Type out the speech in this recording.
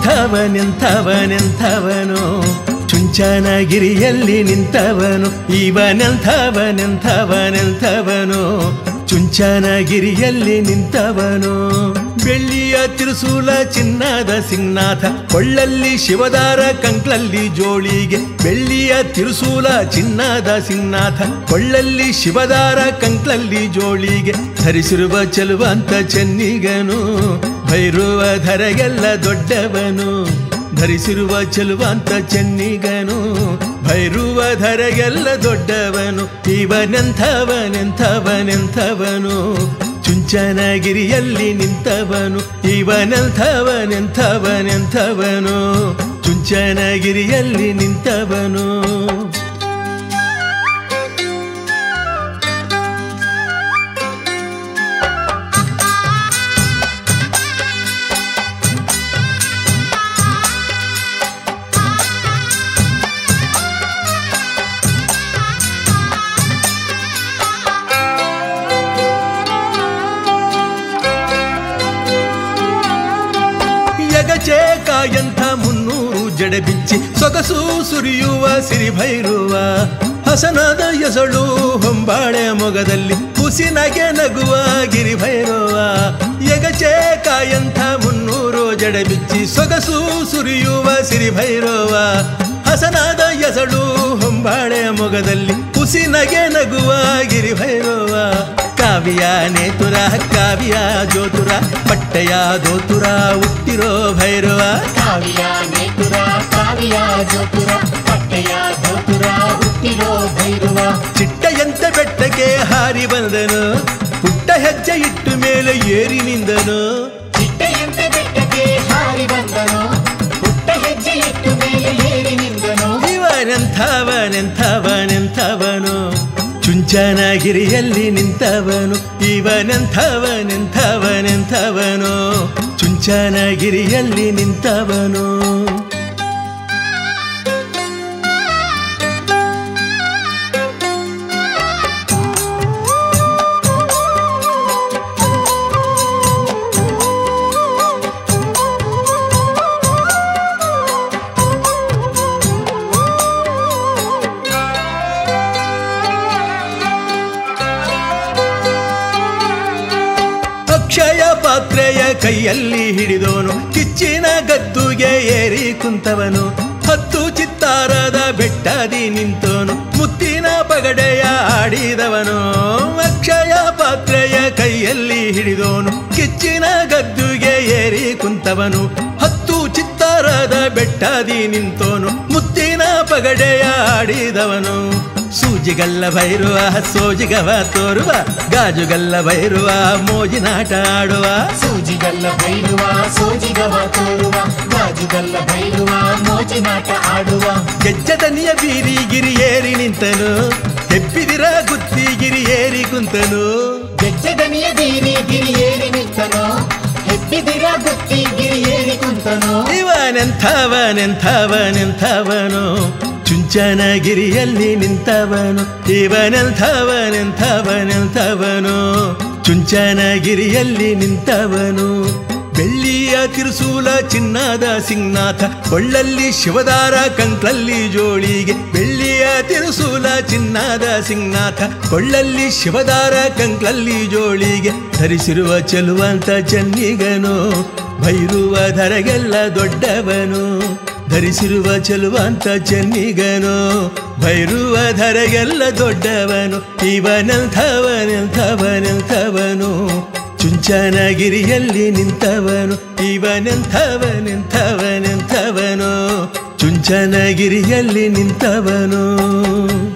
ನಿಂತವನು ಚುಂಚನಗಿರಿಯಲ್ಲಿ ನಿಂತವನು ಇವನೆಂಥವನು ಚುಂಚನಗಿರಿಯಲ್ಲಿ ನಿಂತವನು ಬೆಳ್ಳಿಯ ತಿರುಸೂಲ ಚಿನ್ನದ ಸಿಂಹನಾಥ ಕೊಳ್ಳಲ್ಲಿ ಶಿವದಾರ ಕಂಕ್ಳಲ್ಲಿ ಜೋಳಿಗೆ ಬೆಳ್ಳಿಯ ತಿರುಸೂಲ ಚಿನ್ನದ ಸಿಂಹನಾಥ ಕೊಳ್ಳಲ್ಲಿ ಶಿವದಾರ ಕಂಕ್ಳಲ್ಲಿ ಜೋಳಿಗೆ ಧರಿಸಿರುವ ಚೆಲುವಂತ ಚೆನ್ನಿಗನು ಭೈರುವ ಧರೆಗೆಲ್ಲ ದೊಡ್ಡವನು ಧರಿಸಿರುವ ಚೆಲುವಂತ ಚೆನ್ನಿಗನು ಭೈರುವ ಧರೆಗೆಲ್ಲ ದೊಡ್ಡವನು ಇವನೆಂಥವನು ಚುಂಚನಗಿರಿಯಲ್ಲಿ ನಿಂತವನು ಇವನೆಂಥವನು ಚುಂಚನಗಿರಿಯಲ್ಲಿ ನಿಂತವನು ಚೇಕಾಯಂಥ 300 ಜಡೆ ಬಿಚ್ಚಿ ಸೊಗಸು ಸುರಿಯುವ ಸಿರಿಭೈರುವ ಹಸನಾದ ಎಸಳು ಹೊಂಬಾಳೆ ಮೊಗದಲ್ಲಿ ಹುಸಿನಗೆ ನಗುವ ಗಿರಿಭೈರವ ಯಗಚೇಕಾಯಂಥ 300 ಜಡೆ ಬಿಚ್ಚಿ ಸೊಗಸು ಸುರಿಯುವ ಸಿರಿಭೈರವ ಹಸನಾದ ಎಸಳು ಹೊಂಬಾಳೆ ಮೊಗದಲ್ಲಿ ಹುಸಿನಗೆ ನಗುವ ಗಿರಿಭೈರವ ಕಾವ್ಯ ನೇತುರ ಕಾವ್ಯ ಜ್ಯೋತುರ ಪಟ್ಟೆಯ ದೋತುರ ಹುಟ್ಟಿರೋ ಭೈರವ ಕಾವ್ಯ ನೇತುರ ಕಾವ್ಯ ಜ್ಯೋತುರ ಪಟ್ಟೆಯ ದೋತುರ ಹುಟ್ಟಿರೋ ಭೈರವ ಚಿಟ್ಟೆಯಂತೆ ಬೆಟ್ಟಕ್ಕೆ ಹಾರಿ ಬಂದನು ಪುಟ್ಟ ಹೆಜ್ಜೆ ಇಟ್ಟು ಮೇಲೆ ಏರಿ ನಿಂದನು ಚಿಟ್ಟೆಯಂತೆ ಬೆಟ್ಟಕ್ಕೆ ಹಾರಿ ಬಂದನು ಪುಟ್ಟ ಹೆಜ್ಜೆ ಇಟ್ಟು ಮೇಲೆ ಏರಿ ನಿಂದನು ಇವನೆಂಥವನು ಚುಂಚನಗಿರಿಯಲ್ಲಿ ನಿಂತವನು ಇವನೆಂಥವನು ಚುಂಚನಗಿರಿಯಲ್ಲಿ ನಿಂತವನು ಅಕ್ಷಯ ಪಾತ್ರೆಯ ಕೈಯಲ್ಲಿ ಹಿಡಿದವನು ಕಿಚ್ಚಿನ ಗದ್ದುಗೆ ಏರಿ ಕುಂತವನು 10 ಚಿತ್ತಾರದ ಬೆಟ್ಟದಿ ನಿಂತವನು ಮುತ್ತಿನ ಪಗಡೆಯ ಆಡಿದವನು ಅಕ್ಷಯ ಪಾತ್ರೆಯ ಕೈಯಲ್ಲಿ ಹಿಡಿದವನು ಕಿಚ್ಚಿನ ಗದ್ದುಗೆ ಏರಿ ಕುಂತವನು 10 ಚಿತ್ತಾರದ ಬೆಟ್ಟದಿ ನಿಂತವನು ಮುತ್ತಿನ ಪಗಡೆಯ ಆಡಿದವನು ಸೂಜಿಗಲ್ಲ ಭೈರುವ ಸೋಜಿಗವ ತೋರುವ ಗಾಜುಗಲ್ಲ ಭೈರುವ ಮೋಜಿನಾಟ ಆಡುವ ಸೂಜಿಗಲ್ಲ ಭೈರುವ ಸೋಜಿಗವ ತೋರುವ ಗಾಜುಗಲ್ಲ ಭೈರುವ ಮೋಜಿನಾಟ ಆಡುವ ಗೆಜ್ಜದನಿಯ ಬೀರಿಗಿರಿ ಏರಿ ನಿಂತನು ಹೆಪ್ಪಿದಿರ ಗುತ್ತಿಗಿರಿ ಏರಿ ಕುಂತನು ಗೆಜ್ಜದನಿಯ ಬೀರಿಗಿರಿ ಏರಿ ನಿಂತನು ಹೆಪ್ಪಿದಿರ ಗುತ್ತಿಗಿರಿ ಏರಿ ಕುಂತನು ಇವನೆಂಥವನು ಚುಂಚನಗಿರಿಯಲ್ಲಿ ನಿಂತವನು ಇವನೆಂಥವನು ಚುಂಚನಗಿರಿಯಲ್ಲಿ ನಿಂತವನು ಬೆಳ್ಳಿಯ ತಿರುಸೂಲ ಚಿನ್ನದ ಸಿಂಹನಾಥ ಕೊಳ್ಳಲ್ಲಿ ಶಿವದಾರ ಕಂಕ್ಳಲ್ಲಿ ಜೋಳಿಗೆ ಬೆಳ್ಳಿಯ ತಿರುಸೂಲ ಚಿನ್ನದ ಸಿಂಹನಾಥ ಕೊಳ್ಳಲ್ಲಿ ಶಿವದಾರ ಕಂಕ್ಳಲ್ಲಿ ಜೋಳಿಗೆ ಧರಿಸಿರುವ ಚೆಲುವಂತ ಚೆನ್ನಿಗನು ಭೈರುವ ಧರೆಗೆಲ್ಲ ದೊಡ್ಡವನು ಧರಿಸಿರುವ ಚೆಲುವಂತ ಚೆನ್ನಿಗನು ಭೈರುವ ಧರೆಗೆಲ್ಲ ದೊಡ್ಡವನು ಇವನೆಂಥವನು ಚುಂಚನಗಿರಿಯಲ್ಲಿ ನಿಂತವನು ಇವನೆಂಥವನು ಚುಂಚನಗಿರಿಯಲ್ಲಿ ನಿಂತವನು